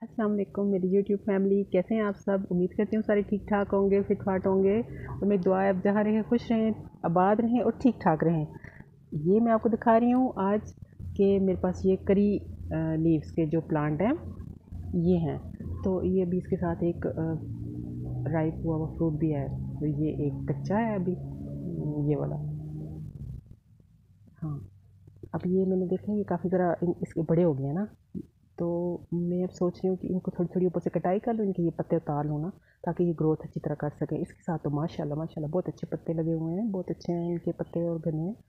अस्सलाम वालेकुम मेरी यूट्यूब फैमिली, कैसे हैं आप सब। उम्मीद करती हूँ सारे ठीक ठाक होंगे, फिट फाट होंगे। और मेरी दुआ है आप जहाँ रहें खुश रहें, आबाद रहें और ठीक ठाक रहें। ये मैं आपको दिखा रही हूँ आज कि मेरे पास ये करी लीव्स के जो प्लांट हैं ये हैं। तो ये अभी इसके साथ एक राइप हुआ हुआ फ्रूट भी है। तो ये एक कच्चा है अभी, ये वाला। हाँ, अब ये मैंने देखा ये काफ़ी ज़रा इसके बड़े हो गए हैं ना। तो मैं अब सोच रही हूँ कि इनको थोड़ी-थोड़ी ऊपर से कटाई कर लूँ, इनके ये पत्ते उतार लूँ ना, ताकि ये ग्रोथ अच्छी तरह कर सकें। इसके साथ तो माशाल्लाह माशाल्लाह बहुत अच्छे पत्ते लगे हुए हैं, बहुत अच्छे हैं इनके पत्ते और घने हैं।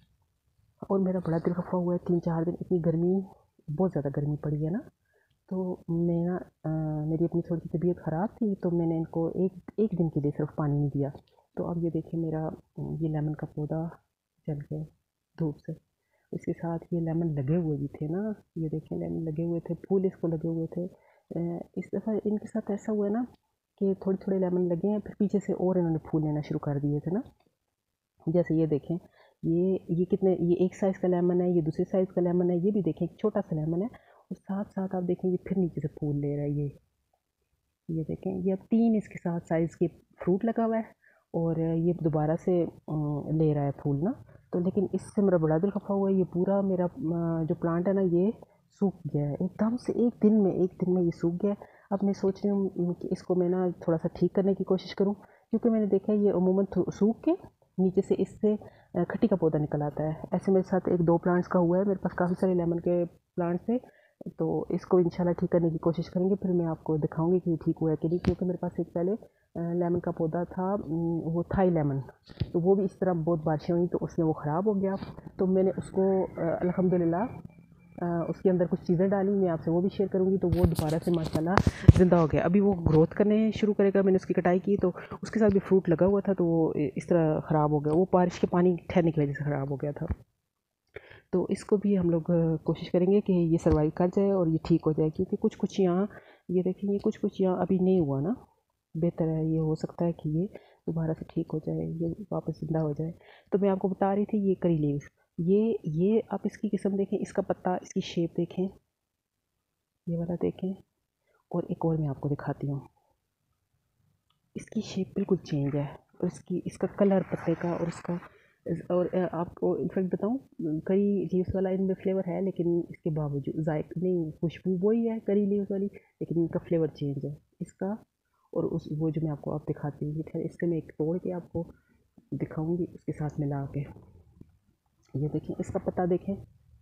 और मेरा बड़ा दिल खफा हुआ है 3-4 दिन, इतनी गर्मी, बहुत ज़्यादा गर्मी पड़ी है ना। तो मैं ना मेरी अपनी थोड़ी सी तबीयत ख़राब थी, तो मैंने इनको एक एक दिन के लिए सिर्फ पानी नहीं दिया। तो अब ये देखिए मेरा ये लेमन का पौधा जल गया धूप से। इसके साथ ये लेमन लगे हुए भी थे ना, ये देखें लेमन लगे हुए थे, फूल इसको लगे हुए थे। इस दफ़ा इनके साथ ऐसा हुआ है ना कि थोड़े थोड़े लेमन लगे हैं, फिर पीछे से और इन्होंने फूल लेना शुरू कर दिए थे ना। जैसे ये देखें, ये कितने, ये एक साइज़ का लेमन है, ये दूसरे साइज़ का लेमन है, ये भी देखें एक छोटा सा लेमन है। और साथ साथ आप देखें ये फिर नीचे से फूल ले रहा है ये देखें, ये अब 3 इसके साथ साइज़ के फ्रूट लगा हुआ है। और ये दोबारा से ले रहा है फूल ना। तो लेकिन इससे मेरा बड़ा दिल खफा हुआ है, ये पूरा मेरा जो प्लांट है ना ये सूख गया है एकदम से, एक दिन में ये सूख गया है। अब मैं सोच रही हूँ कि इसको मैं ना थोड़ा सा ठीक करने की कोशिश करूँ, क्योंकि मैंने देखा है ये अमूमन सूख के नीचे से इससे खट्टी का पौधा निकल आता है। ऐसे मेरे साथ 1-2 प्लांट्स का हुआ है, मेरे पास काफ़ी सारे लेमन के प्लांट्स थे। तो इसको इंशाल्लाह ठीक करने की कोशिश करेंगे, फिर मैं आपको दिखाऊंगी कि ये ठीक हुआ है कि नहीं। क्योंकि मेरे पास एक पहले लेमन का पौधा था, वो थाई लेमन। तो वो भी इस तरह बहुत बारिशें हुई तो उसमें वो ख़राब हो गया। तो मैंने उसको अल्हम्दुलिल्लाह उसके अंदर कुछ चीज़ें डाली, मैं आपसे वो भी शेयर करूँगी। तो वो दोबारा से माशाल्लाह ज़िंदा हो गया, अभी वो ग्रोथ करने शुरू करेगा। मैंने उसकी कटाई की तो उसके साथ भी फ्रूट लगा हुआ था, तो वो इस तरह ख़राब हो गया, वो बारिश के पानी ठहरने की वजह से ख़राब हो गया था। तो इसको भी हम लोग कोशिश करेंगे कि ये सर्वाइव कर जाए और ये ठीक हो जाए। क्योंकि कुछ कुछ यहाँ, ये देखिए ये कुछ कुछ यहाँ अभी नहीं हुआ ना। बेहतर है, ये हो सकता है कि ये दोबारा से ठीक हो जाए, ये वापस ज़िंदा हो जाए। तो मैं आपको बता रही थी ये करी लीव्स, ये आप इसकी किस्म देखें, इसका पत्ता, इसकी शेप देखें, ये वाला देखें। और एक और मैं आपको दिखाती हूँ, इसकी शेप बिल्कुल चेंज है। और इसका कलर पत्ते का और इसका और आपको इनफैक्ट बताऊँ, करी लीव्स वाला इनमें फ्लेवर है, लेकिन इसके बावजूद जायक नहीं, खुशबू वही है करी लीव्स वाली, लेकिन इनका फ्लेवर चेंज है इसका। और उस वो जो मैं आपको आप दिखाती हूँ, खैर इसके मैं एक तोड़ के आपको दिखाऊंगी उसके साथ मिला के। ये देखें इसका पत्ता देखें,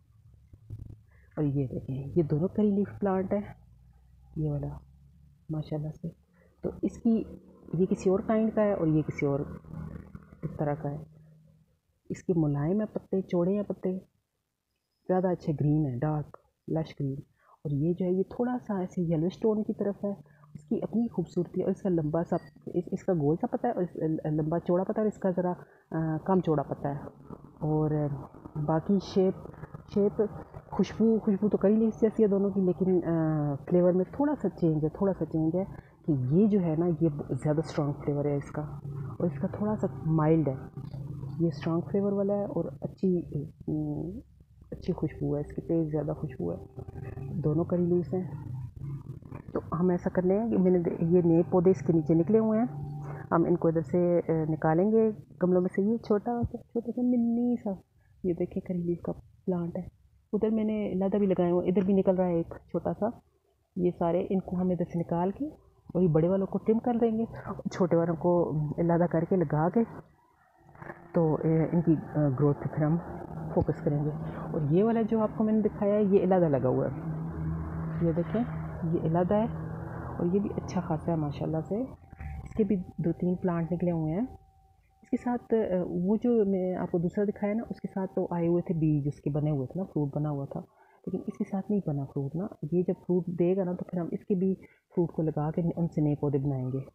और ये देखें, ये दोनों करी लीफ प्लांट है, ये वाला माशाल्लाह से। तो इसकी, ये किसी और काइंड का है और ये किसी और इस तरह का है। इसके मुलायम है पत्ते, चौड़े हैं पत्ते, ज़्यादा अच्छे ग्रीन है, डार्क लश ग्रीन। और ये जो है ये थोड़ा सा ऐसे येलो स्टोन की तरफ है। इसकी अपनी खूबसूरती है। और इसका लंबा सा इसका गोल सा पत्ता है, और लंबा चौड़ा पत्ता है, और इसका ज़रा कम चौड़ा पत्ता है। और बाकी शेप शेप खुशबू खुशबू तो करी लीव्स जैसी है दोनों की, लेकिन फ्लेवर में थोड़ा सा चेंज है, थोड़ा सा चेंज है। कि ये जो है ना ये ज़्यादा स्ट्रॉन्ग फ्लेवर है इसका, और इसका थोड़ा सा माइल्ड है। ये स्ट्रॉन्ग फ्लेवर वाला है और अच्छी खुशबू है इसकी, तेज़ ज़्यादा खुशबू है। दोनों करी लीव्स हैं। तो हम ऐसा कर लें कि ये नए पौधे इसके नीचे निकले हुए हैं, हम इनको इधर से निकालेंगे गमलों में से। ये छोटा सा मिन्नी सा, ये देखिए करी लीव का प्लांट है। उधर मैंने लादा भी लगाए हुए, इधर भी निकल रहा है एक छोटा सा। ये सारे इनको हम इधर से निकाल के और ये बड़े वालों को ट्रिम कर देंगे, छोटे वालों को लादा करके लगा के, तो इनकी ग्रोथ पे फिर हम फोकस करेंगे। और ये वाला जो आपको मैंने दिखाया है ये इलादा लगा हुआ है, ये देखें, ये इलादा है। और ये भी अच्छा खासा है माशाल्लाह से। इसके भी 2-3 प्लांट निकले हुए हैं। इसके साथ वो जो मैं आपको दूसरा दिखाया ना, उसके साथ तो आए हुए थे बीज, उसके बने हुए थे ना, फ्रूट बना हुआ था। लेकिन इसके साथ नहीं बना फ्रूट ना। ये जब फ्रूट देगा ना तो फिर हम इसके भी फ्रूट को लगा के उनसे नए पौधे बनाएंगे।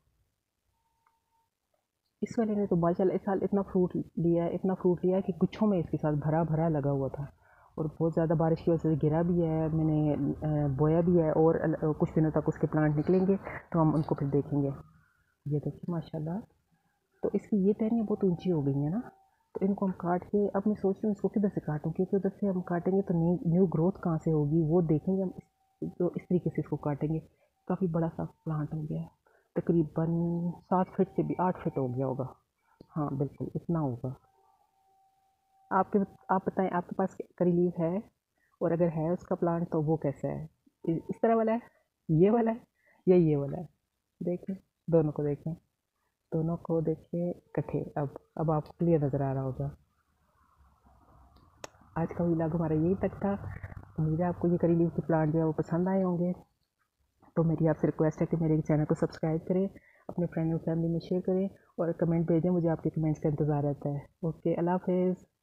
इस वाले ने तो माशाल्लाह इस साल इतना फ्रूट लिया है कि गुच्छों में इसके साथ भरा भरा लगा हुआ था। और बहुत ज़्यादा बारिश की वजह से गिरा भी है, मैंने बोया भी है। और कुछ दिनों तक उसके प्लांट निकलेंगे तो हम उनको फिर देखेंगे। ये देखिए माशाल्लाह। तो इसकी ये टहनियाँ बहुत ऊंची हो गई हैं ना। तो इनको हम काट के, अब मैं सोच रही हूँ इसको किधर से काटूँ, क्योंकि उधर से हम काटेंगे तो न्यू न्यू ग्रोथ कहाँ से होगी वो देखेंगे हम। तो इस तरीके से इसको काटेंगे। काफ़ी बड़ा सा प्लांट हो गया है, तकरीबन 7 फीट से भी 8 फीट हो गया होगा। हाँ बिल्कुल इतना होगा। आपके आप बताएं आपके पास करी लीव है, और अगर है उसका प्लांट तो वो कैसा है, इस तरह वाला है, ये वाला है, या ये वाला है? देखें, दोनों को देखें, दोनों को देखें इकट्ठे। अब आपको क्लियर नज़र आ रहा होगा। आज का व्लॉग हमारा यही तक था। उम्मीद है आपको ये करी लीव के प्लांट जो है वो पसंद आए होंगे। तो मेरी आपसे रिक्वेस्ट है कि मेरे चैनल को सब्सक्राइब करें, अपने फ्रेंड और फैमिली में शेयर करें, और कमेंट भेजें, मुझे आपके कमेंट्स का इंतज़ार रहता है। ओके, अल्लाह हाफ़िज़।